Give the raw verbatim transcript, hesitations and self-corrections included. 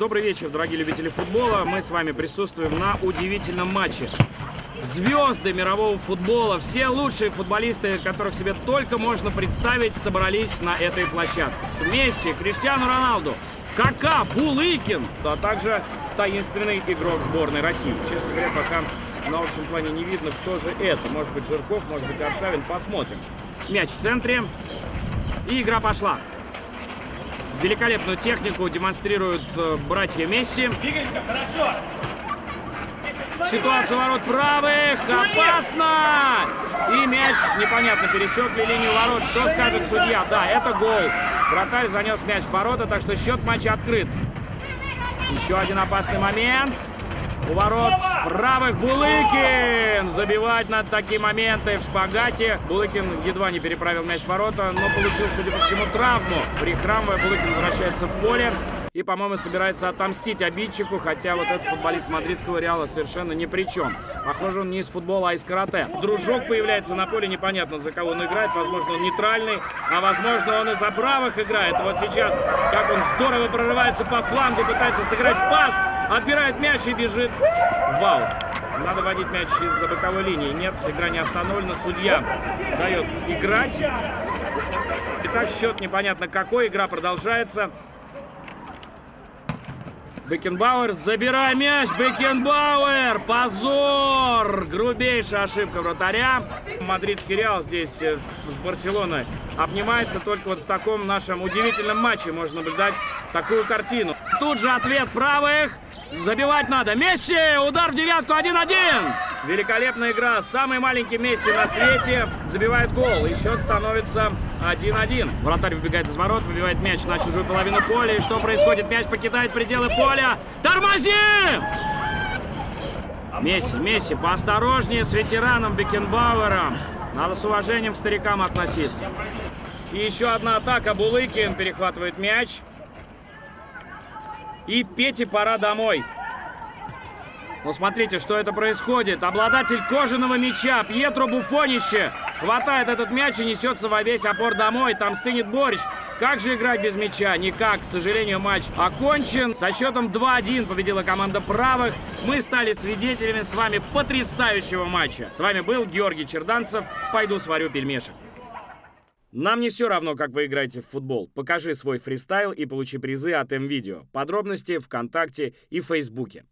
Добрый вечер, дорогие любители футбола. Мы с вами присутствуем на удивительном матче. Звезды мирового футбола, все лучшие футболисты, которых себе только можно представить, собрались на этой площадке. Месси, Криштиану Роналду, Кака, Булыкин, а также таинственный игрок сборной России. Честно говоря, пока на общем плане не видно, кто же это. Может быть, Жирков, может быть, Аршавин. Посмотрим. Мяч в центре. И игра пошла. Великолепную технику демонстрируют братья Месси. Двигаемся, хорошо. Ситуация ворот правых. Опасно! И мяч непонятно пересек ли линию ворот. Что скажет судья? Да, это гол. Вратарь занес мяч в ворота, так что счет матча открыт. Еще один опасный момент. У ворот правых Булыкин. Забивать на такие моменты в шпагате. Булыкин едва не переправил мяч в ворота, но получил, судя по всему, травму. Прихрамывая, Булыкин возвращается в поле и, по-моему, собирается отомстить обидчику, хотя вот этот футболист мадридского Реала совершенно ни при чем. Похоже, он не из футбола, а из карате. Дружок появляется на поле, непонятно, за кого он играет. Возможно, он нейтральный, а возможно, он и за правых играет. Вот сейчас, как он здорово прорывается по флангу, пытается сыграть пас, отбирает мяч и бежит. Вау! Надо водить мяч из-за боковой линии. Нет, игра не остановлена. Судья дает играть. Итак, счет непонятно какой. Игра продолжается. Бекенбауэр, забирай мяч, Бекенбауэр, позор, грубейшая ошибка вратаря. Мадридский Реал здесь с Барселоной обнимается, только вот в таком нашем удивительном матче можно наблюдать такую картину. Тут же ответ правых, забивать надо, Месси, удар в девятку, один-один. Великолепная игра, самый маленький Месси на свете забивает гол, и счет становится один-один. Вратарь выбегает из ворот, выбивает мяч на чужую половину поля, и что происходит? Мяч покидает пределы поля. Тормози! Месси, Месси, поосторожнее с ветераном Бекенбауэром. Надо с уважением к старикам относиться. И еще одна атака, Булыкин перехватывает мяч. И Пете пора домой. Ну, смотрите, что это происходит. Обладатель кожаного мяча Пьетро Буфонище хватает этот мяч и несется во весь опор домой. Там стынет борщ. Как же играть без мяча? Никак. К сожалению, матч окончен. Со счетом два-один победила команда правых. Мы стали свидетелями с вами потрясающего матча. С вами был Георгий Черданцев. Пойду сварю пельмешек. Нам не все равно, как вы играете в футбол. Покажи свой фристайл и получи призы от МВидео. Подробности ВКонтакте и Фейсбуке.